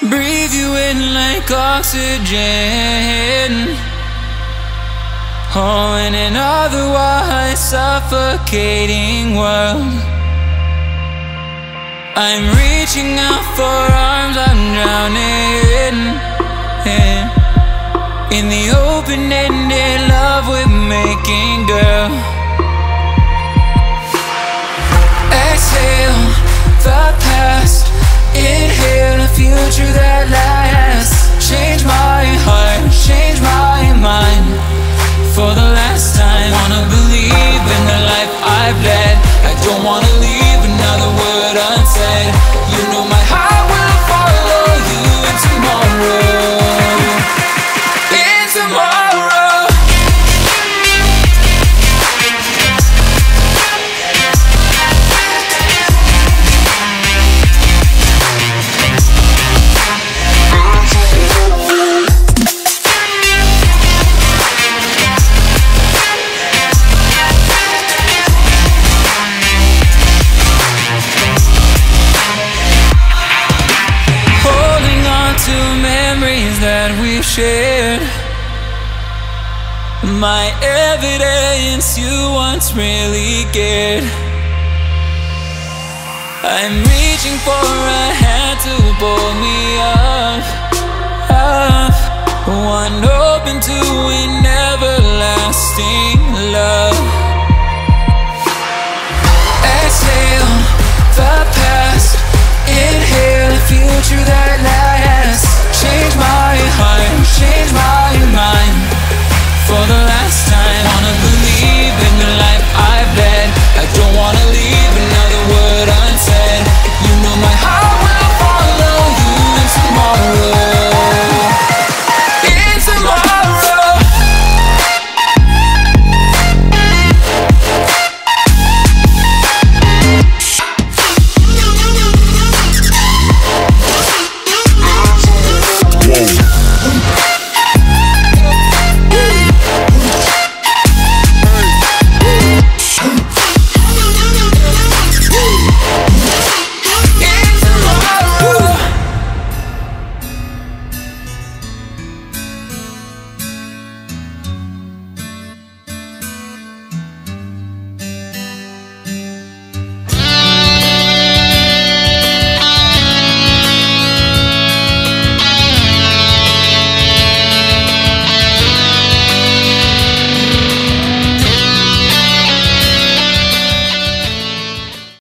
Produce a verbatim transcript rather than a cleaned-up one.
breathe you in like oxygen. Oh, in an otherwise suffocating world, I'm reaching out for arms, I'm drowning in, in the open-ended love we're making, girl. Exhale the past, inhale a future that lasts. Change my heart, change my mind for the last time. I wanna believe in the life I've led. I don't wanna leave another word unsaid. You know my heart will follow you in tomorrow, in tomorrow. That we've shared, my evidence you once really cared. I'm reaching for a hand to pull me up, up, one open to an everlasting